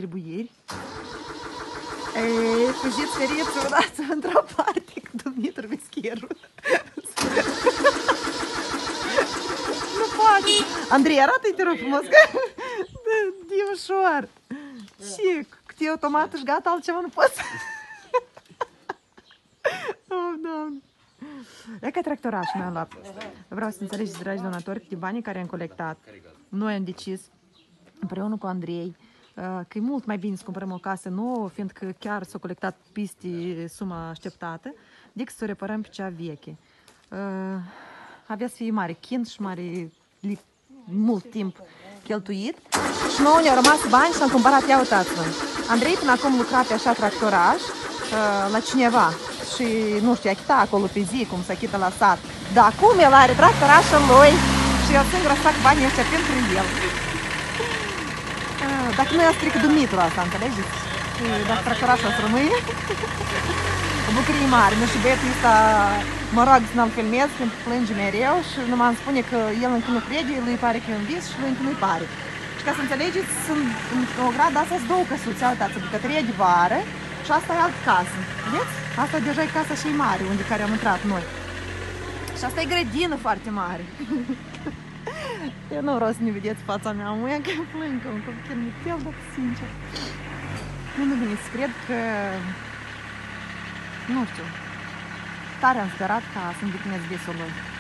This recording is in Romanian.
Trebuieri. Fugiți feriți, udați într-o parte cu Dumitru Vescherul. Nu poate. Andrei, arată-i, te rog frumos, că e ușor. Și câte automat și gata, altceva nu poți. Oh, Doamne. E ca tractoraș mi-am luat. Vreau să înțelegeți, dragi donatori, câte bani care am colectat. Noi am decis, împreună cu Andrei, că e mult mai bine să cumpărăm o casă nouă, fiindcă chiar s-a colectat peste suma așteptată, decât să o reparăm pe cea veche. Avea să fie mare chind și mare mult timp cheltuit și nouă ne-au rămas bani și am cumpărat, ia uitați-vă. Andrei până acum lucra pe așa tractoraș la cineva și nu știu, achita acolo pe zi cum se achită la sat. Dar acum el are tractorașul lui și eu singur să fac banii ăștia pentru el. Dacă nu i-a stricat Dumitru asta, înțelegeți? Și dacă tractorașul o să rămâne, o bucurie mare. Nu și băietul ăsta mă rog să nu-l filmez, când plânge mereu și numai îmi spune că el încă nu crede, lui pare că e un vis și lui încă nu-i pare. Și ca să înțelegeți, sunt în o gradă asta sunt două căsuțe, uitați, bucătărie de vară și asta e altă casă. Vedeți? Asta deja e casa și mare, unde care am intrat noi. Și asta e grădină foarte mare. Eu nu vreau să ne vedeți fața mea, muia că plâng ca un copil mitel, dar sincer. Nu veniți să cred că, nu știu, tare am sperat ca să îndeplinesc visul lui.